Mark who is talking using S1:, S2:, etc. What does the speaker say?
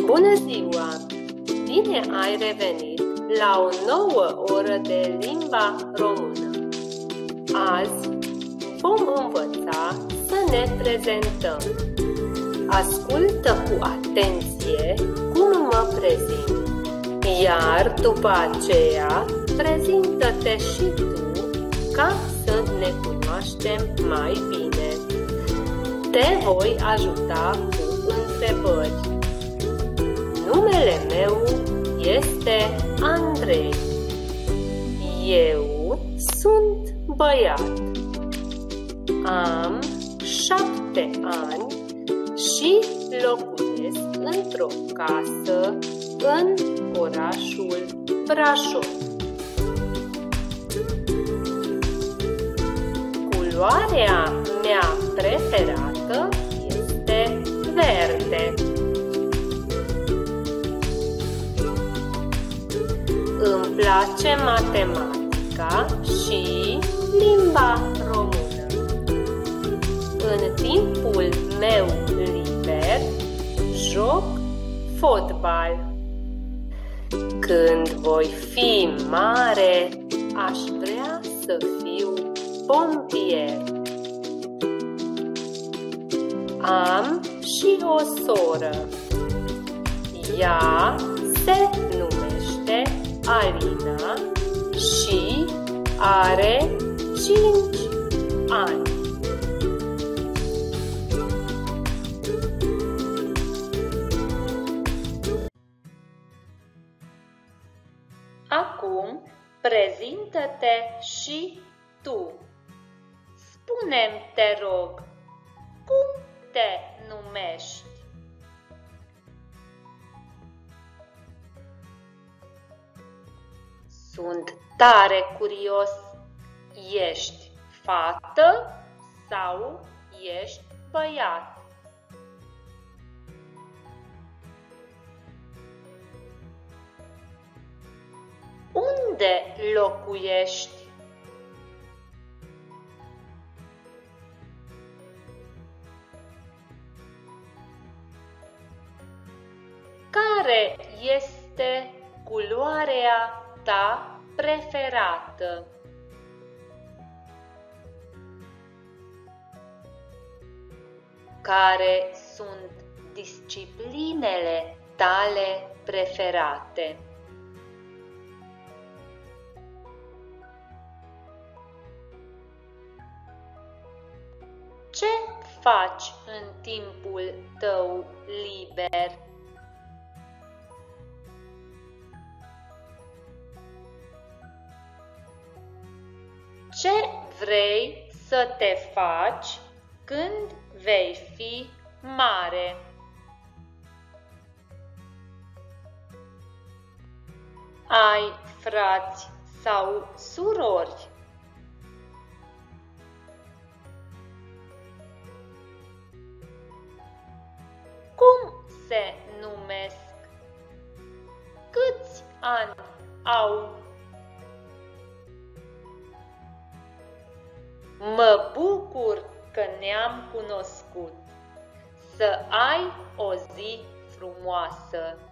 S1: Bună ziua! Bine ai revenit la o nouă oră de limba română. Azi vom învăța să ne prezentăm. Ascultă cu atenție cum mă prezint, iar după aceea prezintă-te și tu ca să ne cunoaștem mai bine. Te voi ajuta cu întrebări. Numele meu este Andrei. Eu sunt băiat. Am 7 ani și locuiesc într-o casă în orașul Brașov. Culoarea mea preferată este verde. Îmi place matematica și limba română. În timpul meu liber joc fotbal. Când voi fi mare, aș vrea să fiu pompier. Am și o soră. Ea se numește Alina și are 5 ani. Acum prezintă-te și tu. Spune-mi, te rog, cum te numești? Sunt tare curios. Ești fată sau ești băiat? Unde locuiești? Care este culoarea ta preferată? Care sunt disciplinele tale preferate? Ce faci în timpul tău liber? Ce vrei să te faci când vei fi mare? Ai frați sau surori? Cum se numesc? Câți ani au? Mă bucur că ne-am cunoscut. Să ai o zi frumoasă!